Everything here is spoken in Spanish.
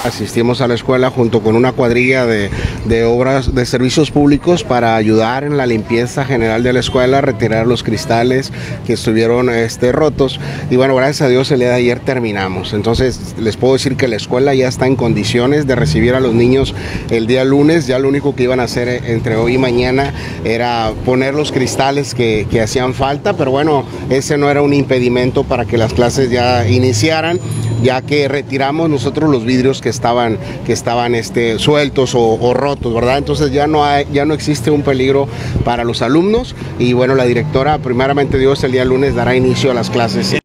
Asistimos a la escuela junto con una cuadrilla de obras de servicios públicos para ayudar en la limpieza general de la escuela, retirar los cristales que estuvieron rotos. Y bueno, gracias a Dios el día de ayer terminamos. Entonces les puedo decir que la escuela ya está en condiciones de recibir a los niños el día lunes. Ya lo único que iban a hacer entre hoy y mañana era poner los cristales que hacían falta, pero bueno, ese no era un impedimento para que las clases ya iniciaran, ya que retiramos nosotros los vidrios que estaban sueltos o rotos, ¿verdad? Entonces ya no existe un peligro para los alumnos y bueno, la directora, primeramente Dios, el día lunes dará inicio a las clases.